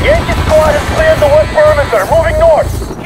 Yankee squad has cleared the west perimeter, moving north.